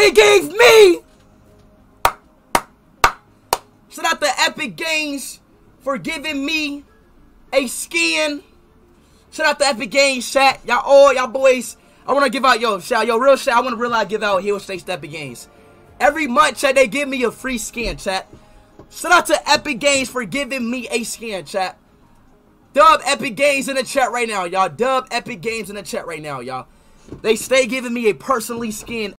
They gave me. Shout out to Epic Games for giving me a skin. Shout out to Epic Games, chat. Y'all boys. I want to give out, real chat. I want to really give out Hill States to Epic Games. Every month, chat, they give me a free skin, chat. Shout out to Epic Games for giving me a skin, chat. Dub Epic Games in the chat right now, y'all. Dub Epic Games in the chat right now, y'all. They stay giving me a personally skinned